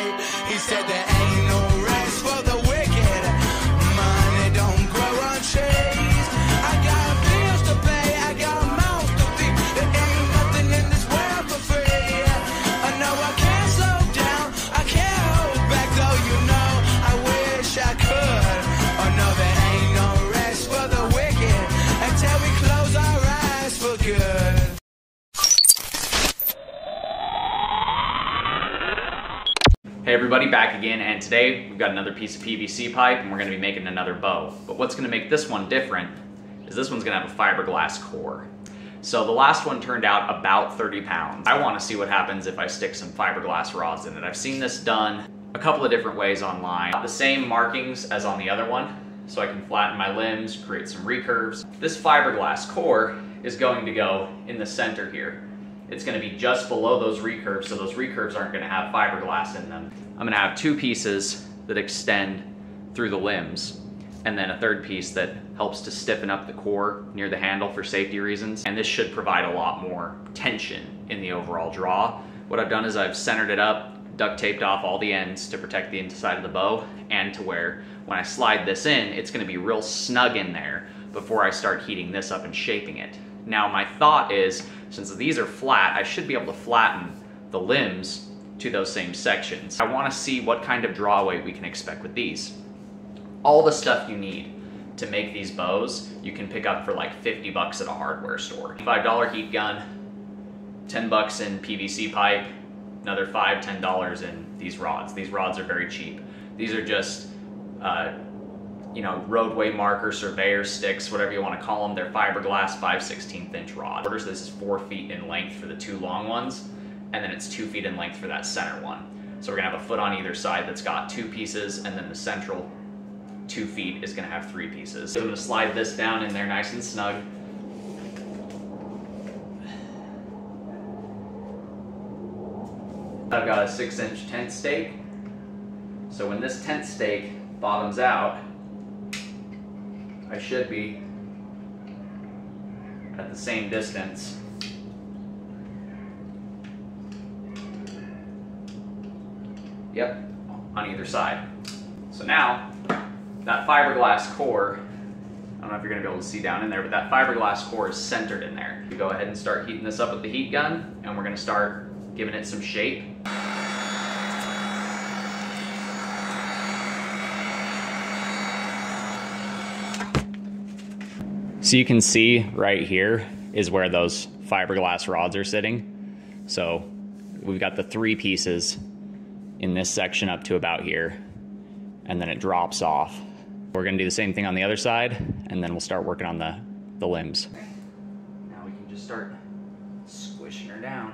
shape. He said there ain't no rest for the wicked. Money don't grow on trees. I got bills to pay, I got mouths to feed. There ain't nothing in this world for free. I know I can't slow down, I can't hold back, though you know I wish I could. Oh no, there ain't no rest for the wicked until we close our eyes for good. Hey everybody, back again, and today we've got another piece of PVC pipe and we're going to be making another bow. But what's going to make this one different is this one's going to have a fiberglass core. So the last one turned out about 30 pounds. I want to see what happens if I stick some fiberglass rods in it. I've seen this done a couple of different ways online. The same markings as on the other one, so I can flatten my limbs, create some recurves. This fiberglass core is going to go in the center here. It's going to be just below those recurves, so those recurves aren't going to have fiberglass in them. I'm going to have two pieces that extend through the limbs, and then a third piece that helps to stiffen up the core near the handle for safety reasons. And this should provide a lot more tension in the overall draw. What I've done is I've centered it up, duct taped off all the ends to protect the inside of the bow, and to where when I slide this in, it's going to be real snug in there before I start heating this up and shaping it. Now my thought is, since these are flat, I should be able to flatten the limbs to those same sections. I want to see what kind of draw weight we can expect with these. All the stuff you need to make these bows, you can pick up for like 50 bucks at a hardware store. $5 heat gun, 10 bucks in PVC pipe, another $5, $10 in these rods. These rods are very cheap. These are just you know, roadway marker, surveyor sticks, whatever you want to call them. They're fiberglass 5/16 inch rod. So this is 4 feet in length for the two long ones, and then it's 2 feet in length for that center one. So we're gonna have a foot on either side that's got 2 pieces, and then the central 2 feet is gonna have 3 pieces. So I'm gonna slide this down in there nice and snug. I've got a 6-inch tent stake. So when this tent stake bottoms out, I should be at the same distance on either side. So now that fiberglass core, I don't know if you're going to be able to see down in there, but that fiberglass core is centered in there. You go ahead and start heating this up with the heat gun, and we're going to start giving it some shape. So you can see right here is where those fiberglass rods are sitting. So we've got the 3 pieces in this section up to about here, and then it drops off. We're gonna do the same thing on the other side, and then we'll start working on the limbs. Now we can just start squishing her down.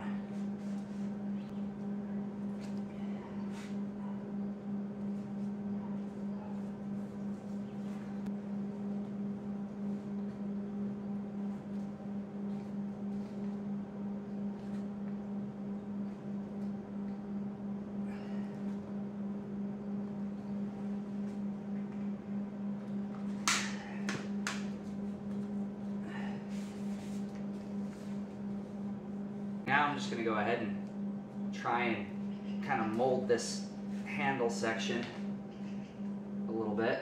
Now I'm just going to go ahead and try and kind of mold this handle section a little bit.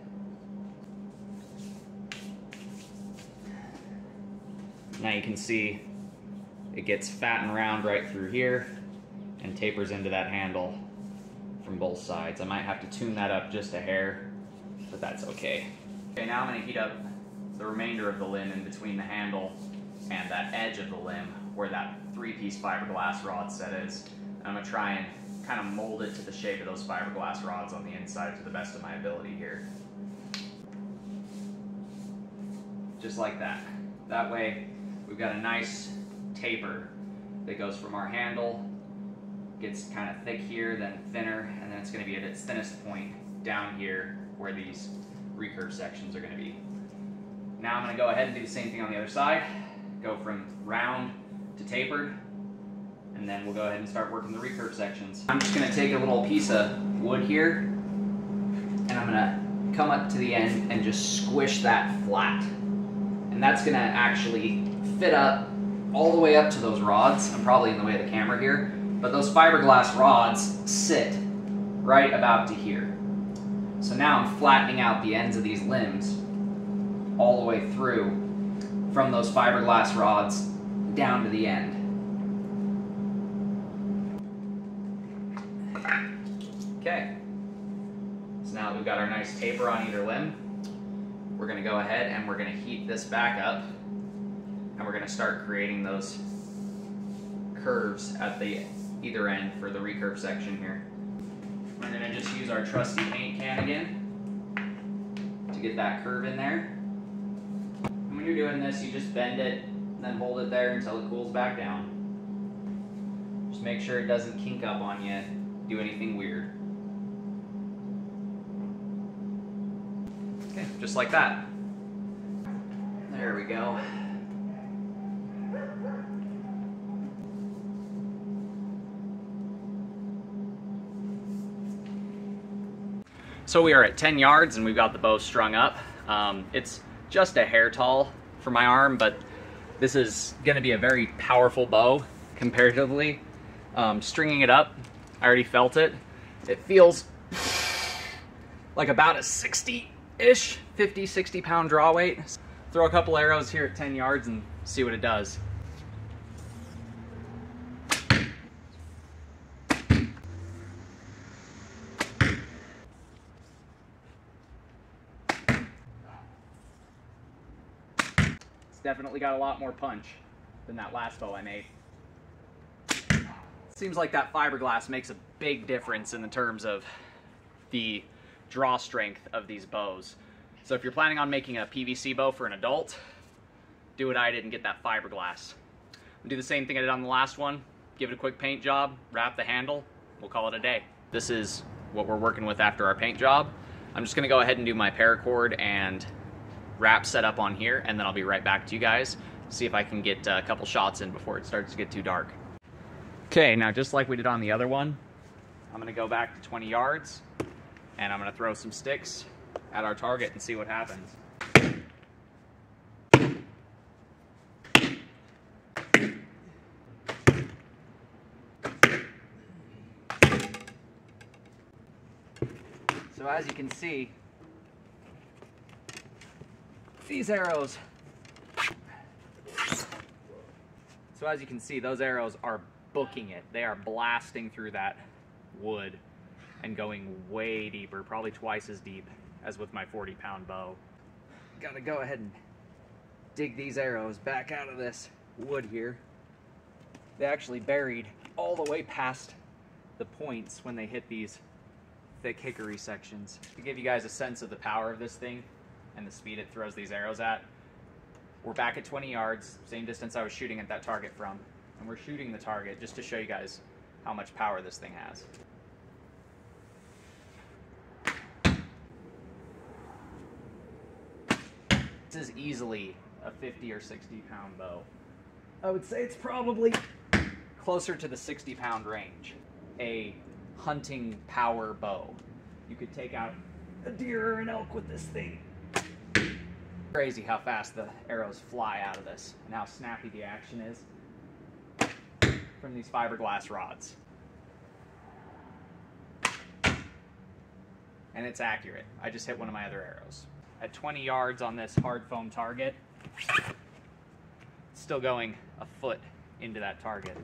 Now you can see it gets fat and round right through here and tapers into that handle from both sides. I might have to tune that up just a hair, but that's okay. Okay, now I'm going to heat up the remainder of the limb in between the handle and that edge of the limb where that 3-piece fiberglass rod set is. And I'm going to try and kind of mold it to the shape of those fiberglass rods on the inside to the best of my ability here. Just like that. That way we've got a nice taper that goes from our handle, gets kind of thick here, then thinner, and then it's going to be at its thinnest point down here where these recurve sections are going to be. Now I'm going to go ahead and do the same thing on the other side. Go from round to tapered, and then we'll go ahead and start working the recurve sections. I'm just going to take a little piece of wood here, and I'm going to come up to the end and just squish that flat. And that's going to actually fit up all the way up to those rods. I'm probably in the way of the camera here, but those fiberglass rods sit right about to here. So now I'm flattening out the ends of these limbs all the way through from those fiberglass rods down to the end. Okay, so now that we've got our nice taper on either limb, we're going to go ahead and we're going to heat this back up, and we're going to start creating those curves at the either end for the recurve section here. We're going to just use our trusty paint can again to get that curve in there. And when you're doing this, you just bend it and then hold it there until it cools back down. Just make sure it doesn't kink up on you, do anything weird. Okay, just like that. There we go. So we are at 10 yards and we've got the bow strung up. It's just a hair tall for my arm, but this is going to be a very powerful bow comparatively. Stringing it up, I already felt it. It feels like about a 60-ish, 50, 60 pound draw weight. Throw a couple arrows here at 10 yards and see what it does. Definitely got a lot more punch than that last bow I made. Seems like that fiberglass makes a big difference in the terms of the draw strength of these bows. So if you're planning on making a PVC bow for an adult, do what I did and get that fiberglass. I'll do the same thing I did on the last one. Give it a quick paint job, wrap the handle, we'll call it a day. This is what we're working with after our paint job. I'm just gonna go ahead and do my paracord and wrap set up on here, and then I'll be right back to you guys, see if I can get a couple shots in before it starts to get too dark. Okay, now just like we did on the other one, I'm gonna go back to 20 yards and I'm gonna throw some sticks at our target and see what happens. So as you can see, these arrows, those arrows are booking it. They are blasting through that wood and going way deeper, probably twice as deep as with my 40-pound bow. Gotta go ahead and dig these arrows back out of this wood here. They actually buried all the way past the points when they hit these thick hickory sections. To give you guys a sense of the power of this thing and the speed it throws these arrows at, we're back at 20 yards, same distance I was shooting at that target from. And we're shooting the target just to show you guys how much power this thing has. This is easily a 50 or 60 pound bow. I would say it's probably closer to the 60 pound range. A hunting power bow. You could take out a deer or an elk with this thing. Crazy how fast the arrows fly out of this and how snappy the action is from these fiberglass rods. And it's accurate. I just hit one of my other arrows. At 20 yards on this hard foam target, it's still going a foot into that target.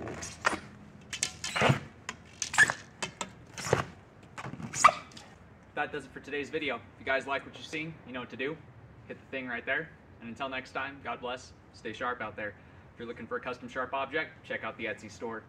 That does it for today's video. If you guys like what you've seen, you know what to do. Hit the thing right there. And until next time, God bless. Stay sharp out there. If you're looking for a custom sharp object, check out the Etsy store.